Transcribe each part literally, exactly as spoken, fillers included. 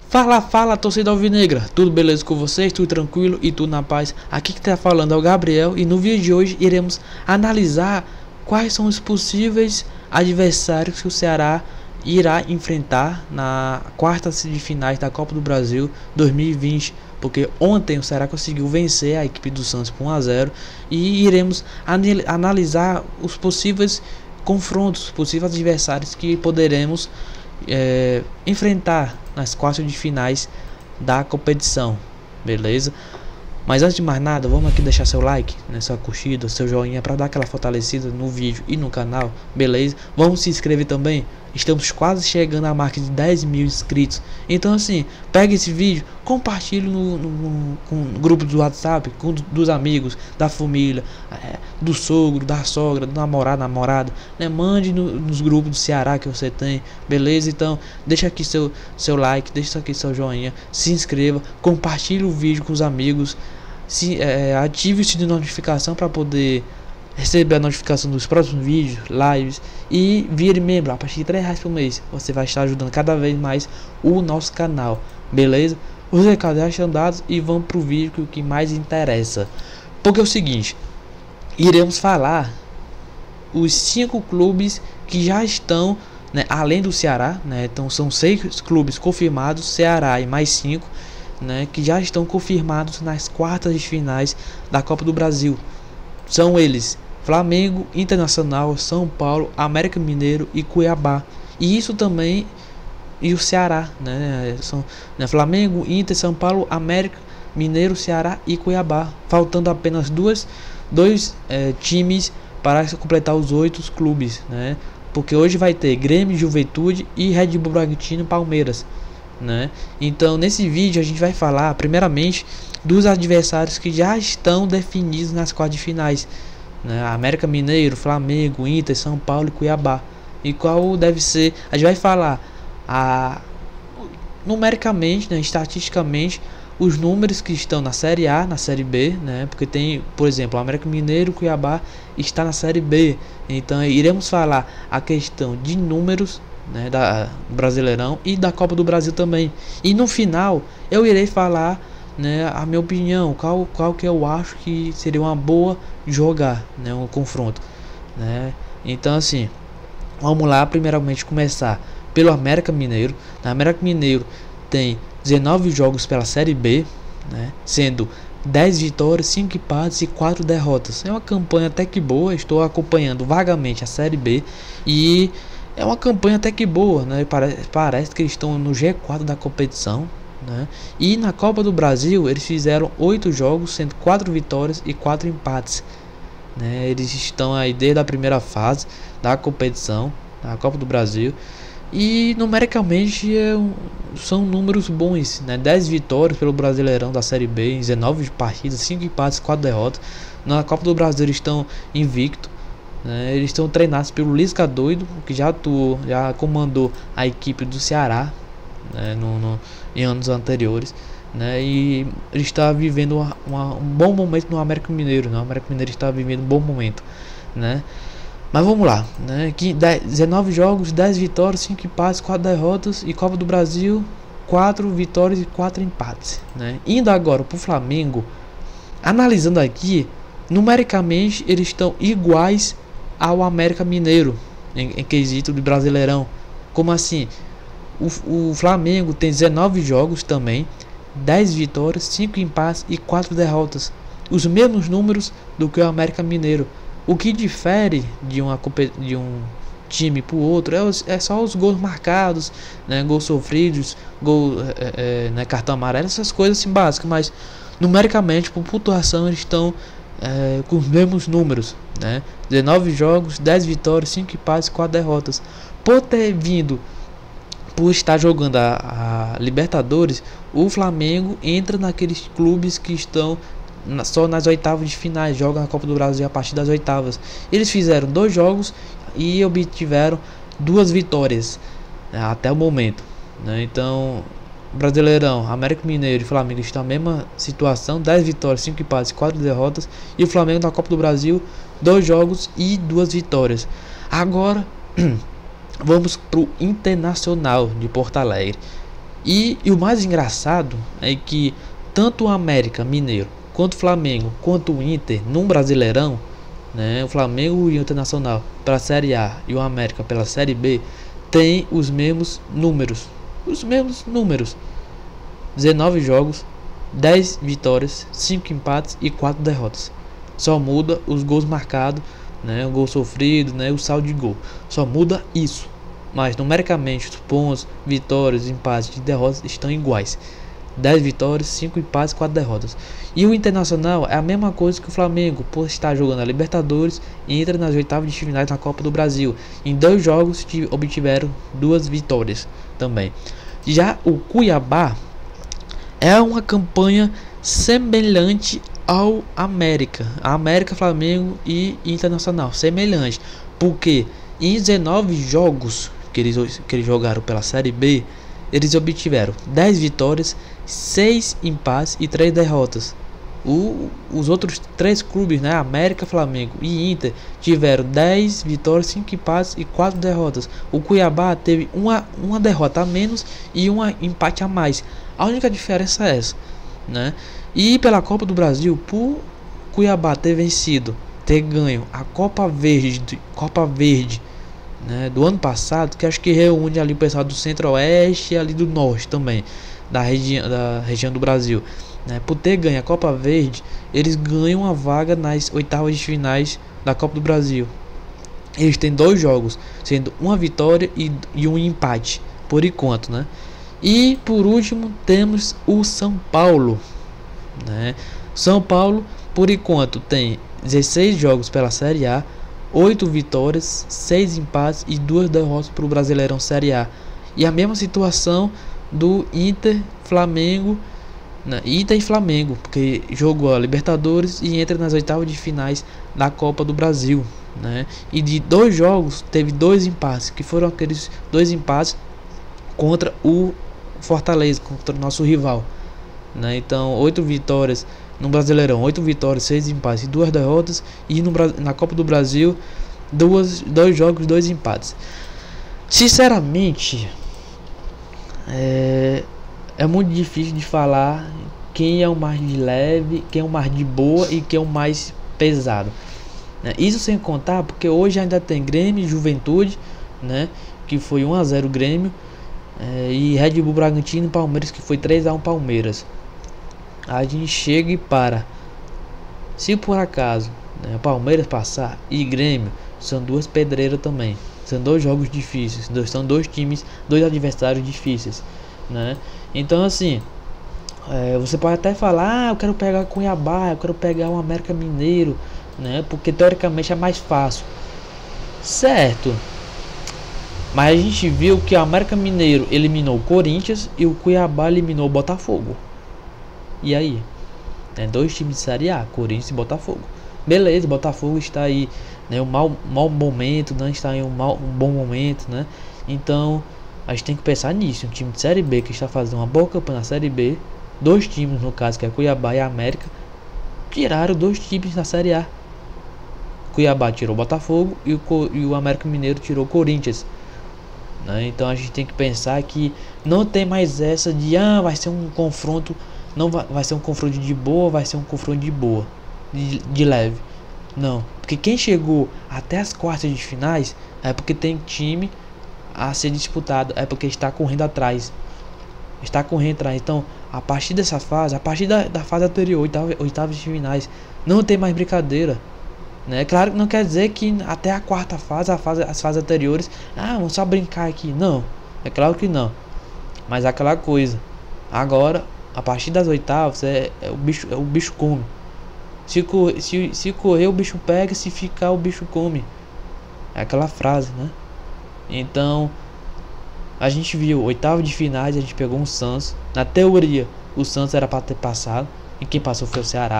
Fala, fala, torcida alvinegra, tudo beleza com vocês? Tudo tranquilo e tudo na paz? Aqui que tá falando é o Gabriel e no vídeo de hoje iremos analisar quais são os possíveis adversários que o Ceará irá enfrentar na quarta de finais da Copa do Brasil dois mil e vinte, porque ontem o Ceará conseguiu vencer a equipe do Santos por um a zero e iremos analisar os possíveis confrontos, possíveis adversários que poderemos é, enfrentar nas quartas de finais da competição, beleza? Mas antes de mais nada, vamos aqui deixar seu like, né, sua curtida, seu joinha para dar aquela fortalecida no vídeo e no canal, beleza? Vamos se inscrever também, estamos quase chegando à marca de dez mil inscritos. Então assim, pega esse vídeo, compartilhe no, no, no, com o grupo do WhatsApp, com dos amigos, da família, é, do sogro, da sogra, do namorado, namorada, né? Mande no, nos grupos do Ceará que você tem, beleza? Então deixa aqui seu, seu like, deixa aqui seu joinha, se inscreva, compartilhe o vídeo com os amigos. Se, é, ative o sininho de notificação para poder receber a notificação dos próximos vídeos, lives, e vire membro a partir de três reais por mês. Você vai estar ajudando cada vez mais o nosso canal, beleza? Os recados já estão dados e vamos pro vídeo que o que mais interessa. Porque é o seguinte, iremos falar os cinco clubes que já estão, né, além do Ceará, né? Então são seis clubes confirmados, Ceará e mais cinco, né, que já estão confirmados nas quartas de finais da Copa do Brasil. São eles: Flamengo, Internacional, São Paulo, América Mineiro e Cuiabá. E isso também e o Ceará, né? São, né, Flamengo, Inter, São Paulo, América Mineiro, Ceará e Cuiabá. Faltando apenas duas, dois é, times para completar os oito clubes, né? Porque hoje vai ter Grêmio, Juventude e Red Bull Bragantino e Palmeiras, né? Então nesse vídeo a gente vai falar primeiramente dos adversários que já estão definidos nas quartas de finais, né? América Mineiro, Flamengo, Inter, São Paulo e Cuiabá. E qual deve ser, a gente vai falar a, numericamente, né, estatisticamente, os números que estão na Série A, na Série B, né? Porque tem, por exemplo, o América Mineiro, Cuiabá está na Série B. Então iremos falar a questão de números, né, da Brasileirão e da Copa do Brasil também. E no final eu irei falar, né, a minha opinião, qual, qual que eu acho que seria uma boa jogar, né, um confronto, né? Então assim, vamos lá, primeiramente começar pelo América Mineiro. Na América Mineiro tem dezenove jogos pela Série B, né, sendo dez vitórias, cinco empates e quatro derrotas. É uma campanha até que boa. Estou acompanhando vagamente a Série B e é uma campanha até que boa, né? Parece, parece que eles estão no G quatro da competição, né? E na Copa do Brasil eles fizeram oito jogos, sendo quatro vitórias e quatro empates, né? Eles estão aí desde a primeira fase da competição, da Copa do Brasil. E numericamente é um, são números bons, né? dez vitórias pelo Brasileirão da Série B em dezenove partidas, cinco empates, quatro derrotas. Na Copa do Brasil eles estão invictos. Né, eles estão treinados pelo Lisca Doido, que já atuou, já comandou a equipe do Ceará, né, no, no, em anos anteriores, né, e ele está vivendo uma, uma, um bom momento no América Mineiro, né, o América Mineiro está vivendo um bom momento, né. Mas vamos lá, né, que dezenove jogos, dez vitórias, cinco empates, quatro derrotas, e Copa do Brasil, quatro vitórias e quatro empates, né. Indo agora para o Flamengo, analisando aqui, numericamente eles estão iguais ao América Mineiro em, em quesito de Brasileirão. Como assim? O, o Flamengo tem dezenove jogos também, dez vitórias, cinco empates e quatro derrotas. Os mesmos números do que o América Mineiro. O que difere de, uma, de um time para o outro é, os, é só os gols marcados, né, gols sofridos, gol, é, é, né, cartão amarelo, essas coisas assim básicas. Mas numericamente, por pontuação, eles estão É, com os mesmos números, né? dezenove jogos, dez vitórias, cinco empates, quatro derrotas. Por ter vindo, por estar jogando a, a Libertadores, o Flamengo entra naqueles clubes que estão na, só nas oitavas de finais, jogam na Copa do Brasil a partir das oitavas. Eles fizeram dois jogos e obtiveram duas vitórias, né, até o momento, né? Então, Brasileirão, América Mineiro e Flamengo estão na mesma situação, dez vitórias, cinco empates, quatro derrotas. E o Flamengo na Copa do Brasil, dois jogos e duas vitórias. Agora vamos para o Internacional de Porto Alegre. E, e o mais engraçado é que tanto o América Mineiro, quanto o Flamengo, quanto o Inter, num Brasileirão, né, o Flamengo e o Internacional pela Série A e o América pela Série B, tem os mesmos números. Os mesmos números. dezenove jogos, dez vitórias, cinco empates e quatro derrotas. Só muda os gols marcados, né, o gol sofrido, né, o saldo de gol. Só muda isso. Mas numericamente os pontos, vitórias, empates e derrotas estão iguais. dez vitórias, cinco empates, quatro derrotas. E o Internacional é a mesma coisa que o Flamengo, por estar jogando a Libertadores e entra nas oitavas de finais da Copa do Brasil. Em dois jogos obtiveram duas vitórias também. Já o Cuiabá é uma campanha semelhante ao América, a América, Flamengo e Internacional, semelhante, porque em dezenove jogos que eles, que eles jogaram pela Série B, eles obtiveram dez vitórias, seis empates e três derrotas. O, os outros três clubes, né, América, Flamengo e Inter, tiveram dez vitórias, cinco empates e quatro derrotas. O Cuiabá teve uma, uma derrota a menos e um empate a mais. A única diferença é essa, né? E pela Copa do Brasil, por Cuiabá ter vencido, ter ganho a Copa Verde, Copa Verde, né, do ano passado, que acho que reúne ali o pessoal do Centro-Oeste e ali do Norte também, da, regi da região do Brasil, né, por ter ganho a Copa Verde, eles ganham uma vaga nas oitavas de finais da Copa do Brasil. Eles têm dois jogos, sendo uma vitória e, e um empate, por enquanto, né? E por último temos o São Paulo, né? São Paulo, por enquanto, tem dezesseis jogos pela Série A, oito vitórias, seis empates e duas derrotas para o Brasileirão Série A. E a mesma situação do Inter, Flamengo, né? Inter e Flamengo, porque jogou a Libertadores e entra nas oitavas de finais da Copa do Brasil, né? E de dois jogos teve dois empates, que foram aqueles dois empates contra o Fortaleza, contra o nosso rival, né? Então, oito vitórias no Brasileirão, oito vitórias, seis empates e duas derrotas. E no, na Copa do Brasil, duas, dois jogos, dois empates. Sinceramente, é, é muito difícil de falar quem é o mais de leve, quem é o mais de boa e quem é o mais pesado, né? Isso sem contar porque hoje ainda tem Grêmio e Juventude, né, que foi um a zero Grêmio, é, e Red Bull Bragantino e Palmeiras, que foi três a um Palmeiras. A gente chega e para. Se por acaso, né, o Palmeiras passar e Grêmio, são duas pedreiras também. São dois jogos difíceis, dois, são dois times, dois adversários difíceis, né? Então assim, é, você pode até falar, ah, eu quero pegar Cuiabá, eu quero pegar o América Mineiro, né? Porque teoricamente é mais fácil, certo? Mas a gente viu que o América Mineiro eliminou o Corinthians e o Cuiabá eliminou o Botafogo. E aí? É dois times de Série A, Corinthians e Botafogo. Beleza, Botafogo está aí, né, um mau, mau momento, né, está em um, mau, um bom momento, né? Então, a gente tem que pensar nisso. Um time de Série B que está fazendo uma boa campanha na Série B, dois times, no caso, que é Cuiabá e América, tiraram dois times na Série A. Cuiabá tirou o Botafogo e o, e o América Mineiro tirou o Corinthians, né? Então, a gente tem que pensar que não tem mais essa de, ah, vai ser um confronto, não vai, vai ser um confronto de boa, vai ser um confronto de boa. De, de leve, não, porque quem chegou até as quartas de finais é porque tem time a ser disputado, é porque está correndo atrás, está correndo atrás. Então, a partir dessa fase, a partir da, da fase anterior, oitava, oitavas de finais, não tem mais brincadeira, né? Claro que não quer dizer que até a quarta fase, a fase, as fases anteriores, ah, vamos só brincar aqui, não, é claro que não, mas aquela coisa, agora, a partir das oitavas, é, é o bicho, é o bicho come. Se, cor, se, se correr o bicho pega, se ficar o bicho come. É aquela frase, né? Então, a gente viu oitavo de finais, a gente pegou um Santos. Na teoria, o Santos era para ter passado, e quem passou foi o Ceará,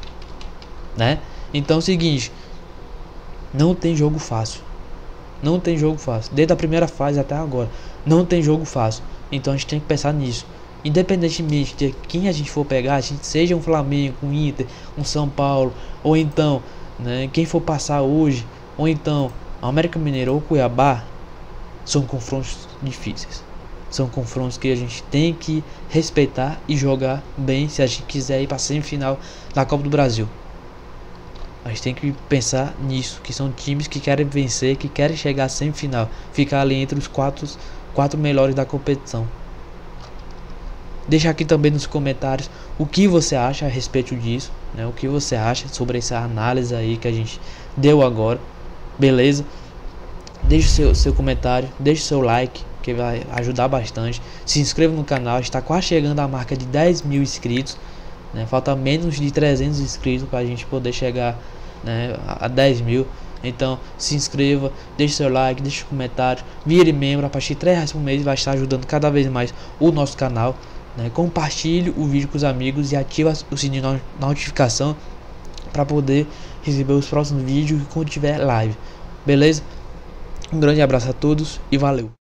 né? Então é o seguinte, não tem jogo fácil. Não tem jogo fácil. Desde a primeira fase até agora, não tem jogo fácil. Então a gente tem que pensar nisso. Independentemente de quem a gente for pegar, a gente seja um Flamengo, um Inter, um São Paulo, ou então, né, quem for passar hoje, ou então América Mineiro ou Cuiabá, são confrontos difíceis. São confrontos que a gente tem que respeitar e jogar bem se a gente quiser ir para a semifinal da Copa do Brasil. A gente tem que pensar nisso, que são times que querem vencer, que querem chegar à semifinal, ficar ali entre os quatro, quatro melhores da competição. Deixa aqui também nos comentários o que você acha a respeito disso, né? O que você acha sobre essa análise aí que a gente deu agora, beleza? Deixe o seu, seu comentário, deixe o seu like, que vai ajudar bastante. Se inscreva no canal, está quase chegando a marca de dez mil inscritos, né? Falta menos de trezentos inscritos para a gente poder chegar, né, a dez mil. Então se inscreva, deixe seu like, deixe o comentário, vire membro. A partir de três reais por mês vai estar ajudando cada vez mais o nosso canal, né? Compartilhe o vídeo com os amigos e ative o sininho de notificação para poder receber os próximos vídeos quando tiver live, beleza? Um grande abraço a todos e valeu!